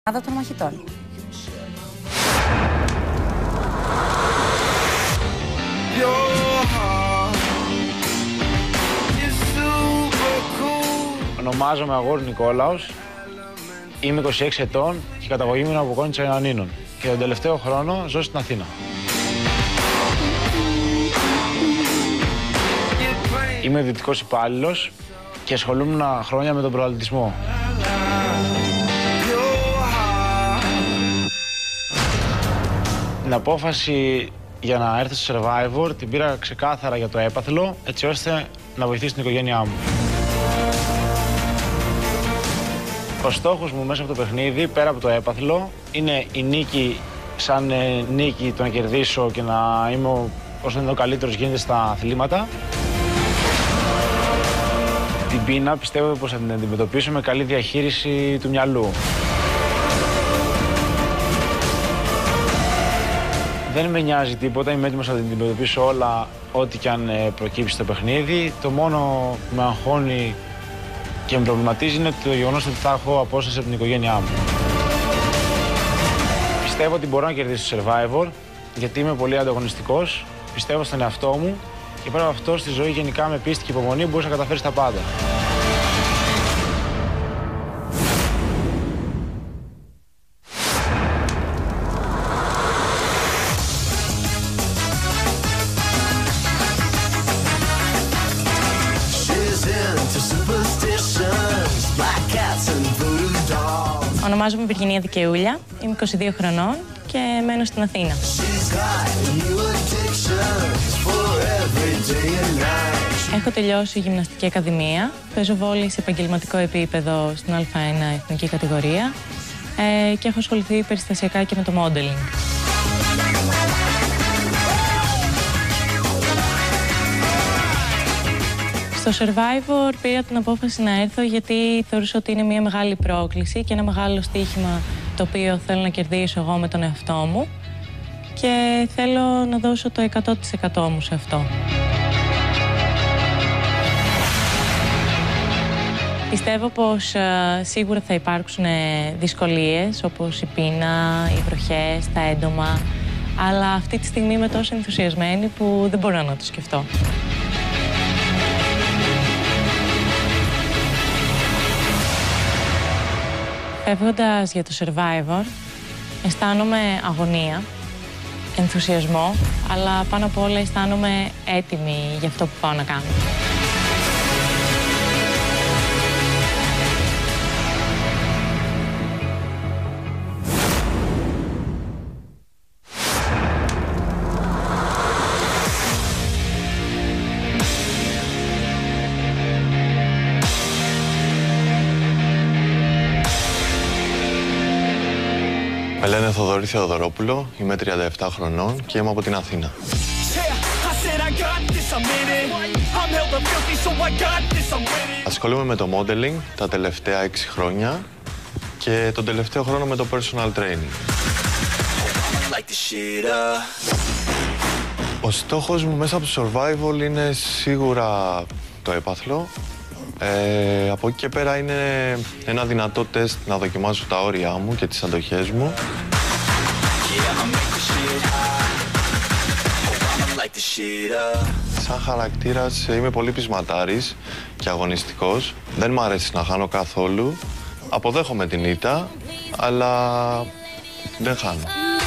των μαχητών. Ονομάζομαι Αγόρου Νικόλαος, είμαι 26 ετών και η καταγωγή μου είναι από Κόνιτσα Ιωαννίνων και τον τελευταίο χρόνο ζω στην Αθήνα. Είμαι δυτικός υπάλληλος και ασχολούμουν χρόνια με τον προαθλητισμό. Την απόφαση για να έρθω στο Survivor την πήρα ξεκάθαρα για το έπαθλο, έτσι ώστε να βοηθήσει την οικογένειά μου. Ο στόχος μου μέσα από το παιχνίδι, πέρα από το έπαθλο, είναι η νίκη σαν νίκη, το να κερδίσω και να είμαι όσο είναι το καλύτερος γίνεται στα αθλήματα. Την πείνα πιστεύω πως θα την αντιμετωπίσω με καλή διαχείριση του μυαλού. Δεν με νοιάζει τίποτα, είμαι έτοιμος να την αντιμετωπίσω όλα, ό,τι και αν προκύψει στο παιχνίδι. Το μόνο που με αγχώνει και με προβληματίζει είναι το γεγονός ότι θα έχω απόσταση από την οικογένειά μου. Πιστεύω ότι μπορώ να κερδίσω το Survivor, γιατί είμαι πολύ ανταγωνιστικός, πιστεύω στον εαυτό μου και πέρα από αυτό στη ζωή γενικά με πίστη και υπομονή μπορείς να καταφέρεις τα πάντα. Ονομάζομαι Βυργινία Δικαιούλια, είμαι 22 χρονών και μένω στην Αθήνα. Έχω τελειώσει γυμναστική ακαδημία, παίζω βόλεϊ σε επαγγελματικό επίπεδο στην Α1 εθνική κατηγορία και έχω ασχοληθεί περιστασιακά και με το modeling. Στο Survivor πήρα την απόφαση να έρθω γιατί θεωρούσα ότι είναι μια μεγάλη πρόκληση και ένα μεγάλο στοίχημα το οποίο θέλω να κερδίσω εγώ με τον εαυτό μου και θέλω να δώσω το 100% μου σε αυτό. Πιστεύω πως σίγουρα θα υπάρξουν δυσκολίες όπως η πείνα, οι βροχές, τα έντομα, αλλά αυτή τη στιγμή είμαι τόσο ενθουσιασμένη που δεν μπορώ να το σκεφτώ. Φεύγοντας για το Survivor, αισθάνομαι αγωνία, ενθουσιασμό, αλλά πάνω απ' όλα αισθάνομαι έτοιμη για αυτό που πάω να κάνω. Με λένε Θοδωρή Θεοδωρόπουλο, είμαι 37 χρονών και είμαι από την Αθήνα. Ασχολούμαι με το modeling τα τελευταία 6 χρόνια και τον τελευταίο χρόνο με το personal training. Ο στόχος μου μέσα από το survival είναι σίγουρα το έπαθλο. Από εκεί και πέρα είναι ένα δυνατό τεστ να δοκιμάσω τα όρια μου και τις αντοχές μου. Σαν χαρακτήρας είμαι πολύ πεισματάρης και αγωνιστικός. Δεν μ' αρέσει να χάνω καθόλου. Αποδέχομαι την ήττα, αλλά δεν χάνω.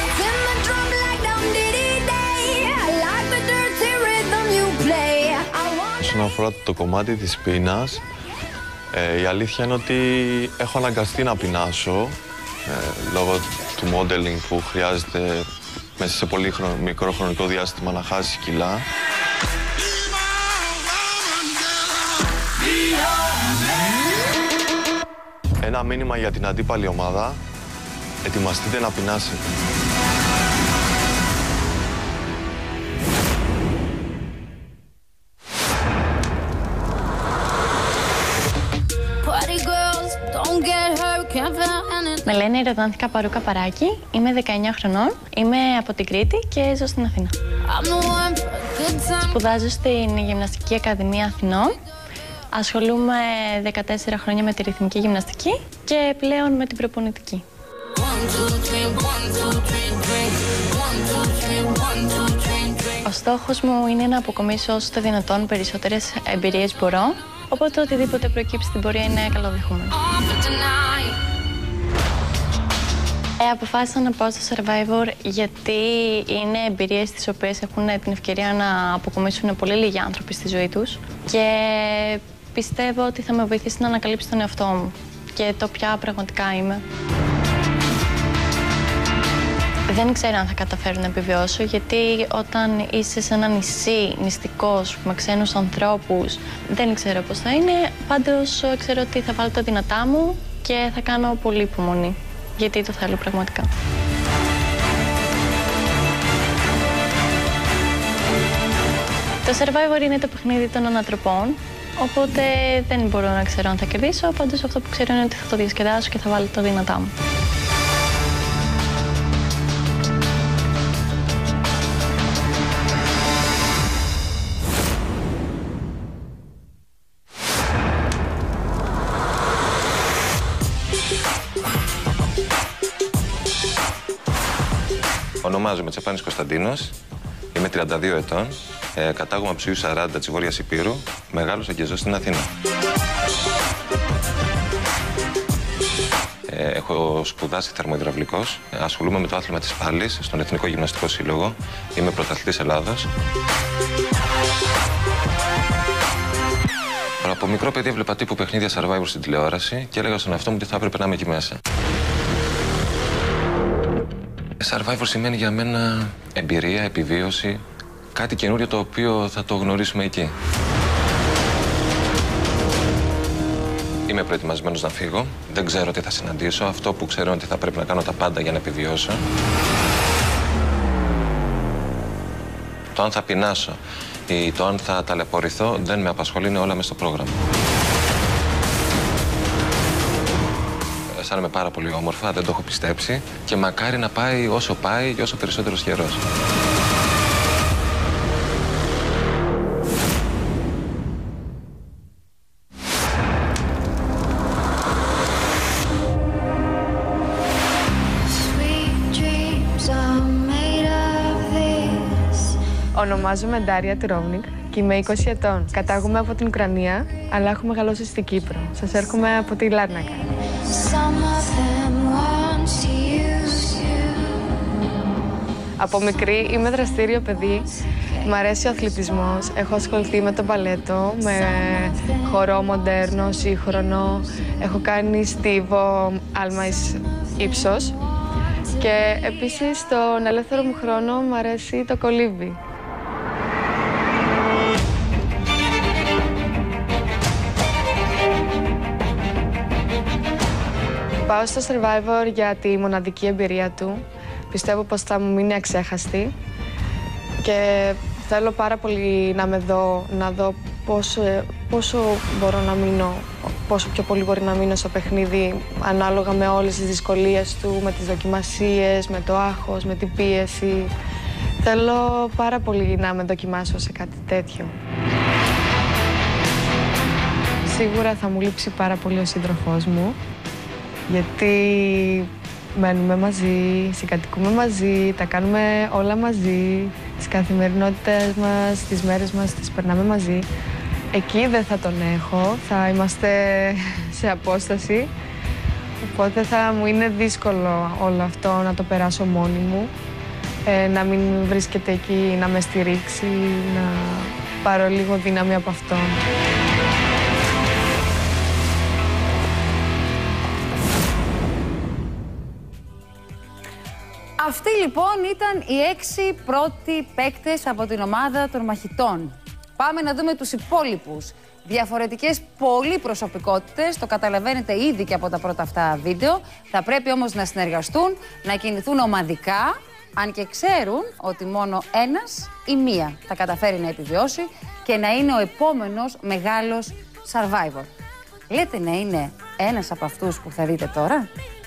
Όσον αφορά το κομμάτι της πείνας, η αλήθεια είναι ότι έχω αναγκαστεί να πεινάσω λόγω του modeling που χρειάζεται μέσα σε πολύ μικρό χρονικό διάστημα να χάσει κιλά. Ένα μήνυμα για την αντίπαλη ομάδα: ετοιμαστείτε να πεινάσετε. Με λένε Ροδάνθηκα Παρούκα Παράκη, είμαι 19 χρονών, είμαι από την Κρήτη και ζω στην Αθήνα. Σπουδάζω στην Γυμναστική Ακαδημία Αθηνών. Ασχολούμαι 14 χρόνια με τη ρυθμική γυμναστική και πλέον με την προπονητική. Ο στόχος μου είναι να αποκομίσω όσο το δυνατόν περισσότερες εμπειρίες μπορώ, οπότε οτιδήποτε προκύψει στην πορεία είναι καλοδεχούμενο. Αποφάσισα να πάω στο Survivor γιατί είναι εμπειρίες τις οποίες έχουν την ευκαιρία να αποκομίσουν πολύ λίγοι άνθρωποι στη ζωή τους και πιστεύω ότι θα με βοηθήσει να ανακαλύψω τον εαυτό μου και το ποια πραγματικά είμαι. Δεν ξέρω αν θα καταφέρω να επιβιώσω, γιατί όταν είσαι σε ένα νησί νηστικός με ξένους ανθρώπους, δεν ξέρω πώς θα είναι. Πάντως ξέρω ότι θα βάλω τα δυνατά μου και θα κάνω πολύ υπομονή, γιατί το θέλω πραγματικά. Το Survivor είναι το παιχνίδι των ανατροπών, οπότε δεν μπορώ να ξέρω αν θα κερδίσω. Πάντως αυτό που ξέρω είναι ότι θα το διασκεδάσω και θα βάλω τα δυνατά μου. Ονομάζομαι Τσεπάνης Κωνσταντίνος, είμαι 32 ετών, κατάγομαι από Ψιού 40 της Βόρειας Ηπείρου, μεγάλωσα και ζω στην Αθήνα. Έχω σπουδάσει θερμοϊδραυλικός, ασχολούμαι με το άθλημα της πάλης στον Εθνικό Γυμναστικό Σύλλογο, είμαι πρωταθλητής Ελλάδος. Από μικρό παιδί έβλεπα τύπου παιχνίδια Survivor στην τηλεόραση και έλεγα στον εαυτό μου ότι θα έπρεπε να είμαι εκεί μέσα. Survivor σημαίνει για μένα εμπειρία, επιβίωση, κάτι καινούριο το οποίο θα το γνωρίσουμε εκεί. Είμαι προετοιμασμένος να φύγω, δεν ξέρω τι θα συναντήσω, αυτό που ξέρω είναι ότι θα πρέπει να κάνω τα πάντα για να επιβιώσω. Το αν θα πεινάσω ή το αν θα ταλαιπωρηθώ δεν με απασχολεί, είναι όλα μες στο πρόγραμμα. Αισθάνομαι πάρα πολύ όμορφα, δεν το έχω πιστέψει και μακάρι να πάει και όσο περισσότερος καιρός. Ονομάζομαι Ντάρια Τουρόβνικ και είμαι 20 ετών. Κατάγομαι από την Ουκρανία, αλλά έχω μεγαλώσει στην Κύπρο. Σας έρχομαι από τη Λάρνακα. Από μικρή είμαι δραστήριο παιδί. Μ' αρέσει ο αθλητισμός. Έχω ασχοληθεί με το μπαλέτο, με χορό μοντέρνο, σύγχρονο. Έχω κάνει στίβο, άλμα ύψος. Και επίσης στον ελεύθερο μου χρόνο μου αρέσει το κολύμπι. Πάω στο Survivor για τη μοναδική εμπειρία του. Πιστεύω πως θα μου μείνει αξέχαστη και θέλω πάρα πολύ να με δω, να δω πόσο μπορώ να μείνω, πόσο πιο πολύ μπορεί να μείνω στο παιχνίδι ανάλογα με όλες τις δυσκολίες του, με τις δοκιμασίες, με το άγχος, με την πίεση. Θέλω πάρα πολύ να με δοκιμάσω σε κάτι τέτοιο. Σίγουρα θα μου λείψει πάρα πολύ ο σύντροφός μου, γιατί μένουμε μαζί, συγκατοικούμε μαζί, τα κάνουμε όλα μαζί, τις καθημερινότητες μας, τις μέρες μας τις περνάμε μαζί. Εκεί δεν θα τον έχω, θα είμαστε σε απόσταση, οπότε θα μου είναι δύσκολο όλο αυτό να το περάσω μόνη μου, να μην βρίσκεται εκεί, να με στηρίξει, να πάρω λίγο δύναμη από αυτόν. Αυτοί λοιπόν ήταν οι 6 πρώτοι παίκτες από την ομάδα των μαχητών. Πάμε να δούμε τους υπόλοιπους. Διαφορετικές πολύ προσωπικότητες, το καταλαβαίνετε ήδη και από τα πρώτα αυτά βίντεο. Θα πρέπει όμως να συνεργαστούν, να κινηθούν ομαδικά, αν και ξέρουν ότι μόνο ένας ή μία θα καταφέρει να επιβιώσει και να είναι ο επόμενος μεγάλος Survivor. Λέτε να είναι ένας από αυτούς που θα δείτε τώρα?